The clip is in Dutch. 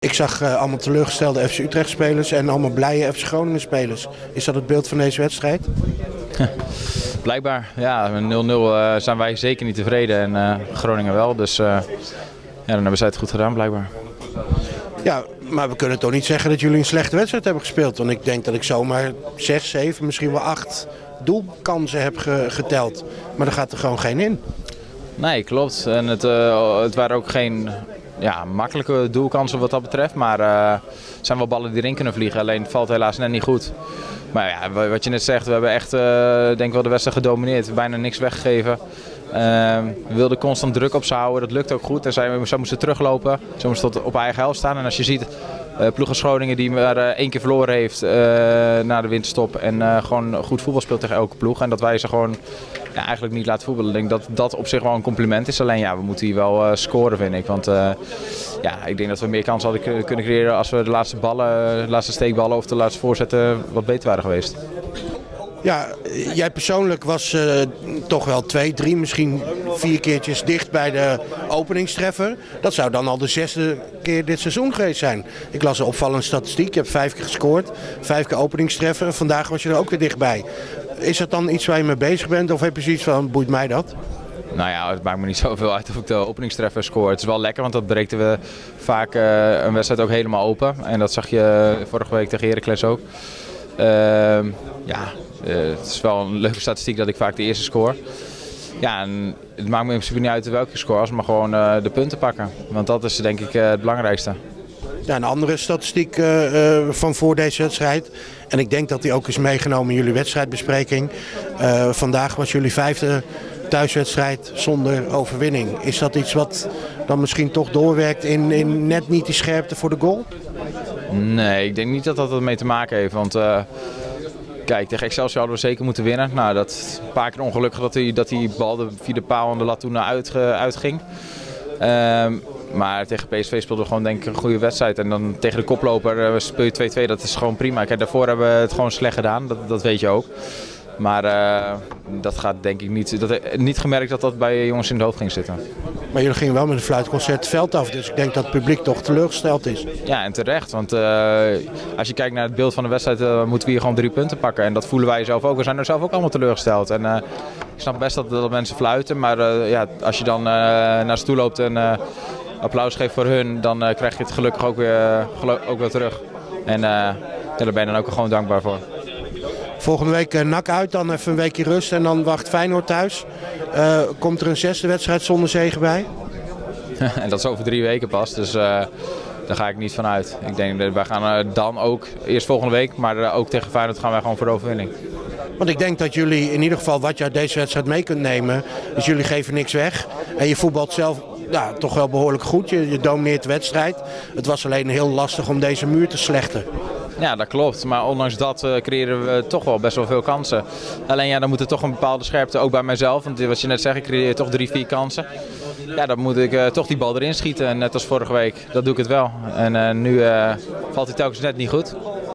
Ik zag allemaal teleurgestelde FC Utrecht spelers en allemaal blije FC Groningen spelers. Is dat het beeld van deze wedstrijd? Blijkbaar, ja, met 0-0 zijn wij zeker niet tevreden en Groningen wel. Dus ja, dan hebben zij het goed gedaan, blijkbaar. Ja, maar we kunnen toch niet zeggen dat jullie een slechte wedstrijd hebben gespeeld. Want ik denk dat ik zomaar 6, 7, misschien wel 8 doelkansen heb geteld. Maar er gaat er gewoon geen in. Nee, klopt. En het waren ook geen makkelijke doelkansen wat dat betreft. Maar het zijn wel ballen die erin kunnen vliegen. Alleen het valt helaas net niet goed. Maar ja, wat je net zegt, we hebben echt denk ik wel de wedstrijd gedomineerd. Bijna niks weggegeven. We wilden constant druk op ze houden. Dat lukt ook goed. En zij moesten teruglopen. Ze moesten tot op eigen helft staan. En als je ziet, ploeg als Groningen die maar 1 keer verloren heeft na de winterstop. En gewoon goed voetbal speelt tegen elke ploeg. En dat wij ze gewoon eigenlijk niet laten voetballen. Ik denk dat dat op zich wel een compliment is. Alleen ja, we moeten hier wel scoren, vind ik. Want ik denk dat we meer kansen hadden kunnen creëren als we de laatste steekballen of de laatste voorzetten wat beter waren geweest. Ja, jij persoonlijk was toch wel 2, 3, misschien 4 keertjes dicht bij de openingstreffer. Dat zou dan al de 6e keer dit seizoen geweest zijn. Ik las een opvallende statistiek. Je hebt 5 keer gescoord, 5 keer openingstreffer. En vandaag was je er ook weer dichtbij. Is dat dan iets waar je mee bezig bent of heb je zoiets van, boeit mij dat? Nou ja, het maakt me niet zoveel uit of ik de openingstreffer score. Het is wel lekker, want dat breekten we vaak een wedstrijd ook helemaal open. En dat zag je vorige week tegen Heracles ook. Het is wel een leuke statistiek dat ik vaak de eerste score. Ja, en het maakt me in principe niet uit welke score, maar gewoon de punten pakken. Want dat is denk ik het belangrijkste. Ja, een andere statistiek van voor deze wedstrijd. En ik denk dat die ook is meegenomen in jullie wedstrijdbespreking. Vandaag was jullie 5e thuiswedstrijd zonder overwinning. Is dat iets wat dan misschien toch doorwerkt in net niet die scherpte voor de goal? Nee, ik denk niet dat dat ermee te maken heeft. Want kijk, tegen Excelsior hadden we zeker moeten winnen. Nou, dat is een paar keer ongelukkig dat die bal via de paal en de lat toen uitging. Maar tegen PSV speelden we gewoon denk ik een goede wedstrijd. En dan tegen de koploper speel je 2-2, dat is gewoon prima. Kijk, daarvoor hebben we het gewoon slecht gedaan, dat weet je ook. Maar dat gaat denk ik niet gemerkt dat dat bij jongens in het hoofd ging zitten. Maar jullie gingen wel met een fluitconcert het veld af, dus ik denk dat het publiek toch teleurgesteld is. Ja, en terecht, want als je kijkt naar het beeld van de wedstrijd moeten we hier gewoon 3 punten pakken. En dat voelen wij zelf ook, we zijn er zelf ook allemaal teleurgesteld. En ik snap best dat mensen fluiten, maar als je dan naar ze toe loopt en applaus geeft voor hun, dan krijg je het gelukkig ook weer terug. En daar ben je dan ook gewoon dankbaar voor. Volgende week NAC uit, dan even een weekje rust en dan wacht Feyenoord thuis. Komt er een 6e wedstrijd zonder zege bij? En dat is over 3 weken pas, dus daar ga ik niet van uit. Ik denk dat wij gaan dan ook, eerst volgende week, maar ook tegen Feyenoord gaan wij gewoon voor de overwinning. Want ik denk dat jullie in ieder geval wat je uit deze wedstrijd mee kunt nemen, is jullie geven niks weg. En je voetbalt zelf toch wel behoorlijk goed, je domineert de wedstrijd. Het was alleen heel lastig om deze muur te slechten. Ja, dat klopt. Maar ondanks dat creëren we toch wel best wel veel kansen. Alleen ja, dan moet er toch een bepaalde scherpte, ook bij mijzelf. Want wat je net zegt, ik creëer toch 3, 4 kansen. Ja, dan moet ik toch die bal erin schieten, net als vorige week. Dat doe ik het wel. En nu valt hij telkens net niet goed.